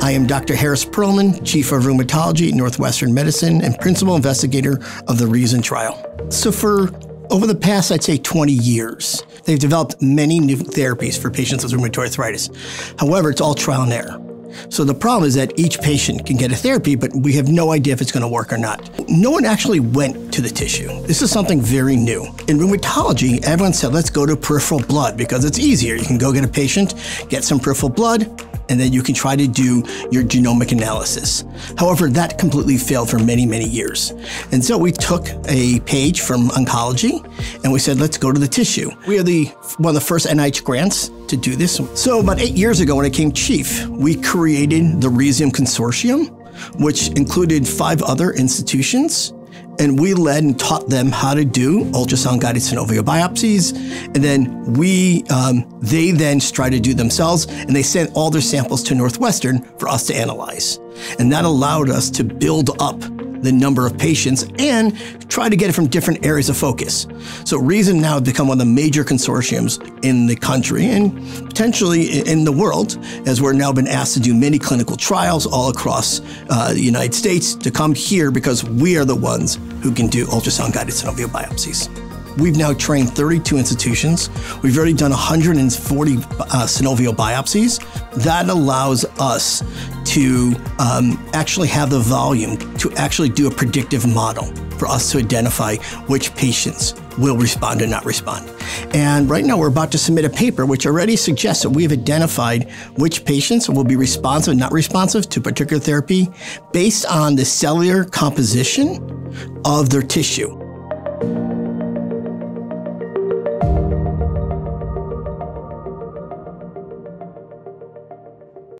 I am Dr. Harris Perlman, Chief of Rheumatology at Northwestern Medicine and Principal Investigator of the Reason trial. So for over the past, I'd say 20 years, they've developed many new therapies for patients with rheumatoid arthritis. However, it's all trial and error. So the problem is that each patient can get a therapy, but we have no idea if it's going to work or not. No one actually went to the tissue. This is something very new. In rheumatology, everyone said, let's go to peripheral blood because it's easier. You can go get a patient, get some peripheral blood, and then you can try to do your genomic analysis. However, that completely failed for many, many years. And so we took a page from oncology and we said, let's go to the tissue. We are one of the first NIH grants to do this. So about 8 years ago when I became chief, we created the Rheum Consortium, which included 5 other institutions. And we led and taught them how to do ultrasound-guided synovial biopsies. And then they then tried to do themselves, and they sent all their samples to Northwestern for us to analyze. And that allowed us to build up the number of patients and try to get it from different areas of focus. So Reason now has become one of the major consortiums in the country and potentially in the world, as we're now been asked to do many clinical trials all across the United States to come here because we are the ones who can do ultrasound-guided synovial biopsies. We've now trained 32 institutions. We've already done 140 synovial biopsies. That allows us to actually have the volume to actually do a predictive model for us to identify which patients will respond or not respond. And right now we're about to submit a paper which already suggests that we've identified which patients will be responsive and not responsive to particular therapy based on the cellular composition of their tissue.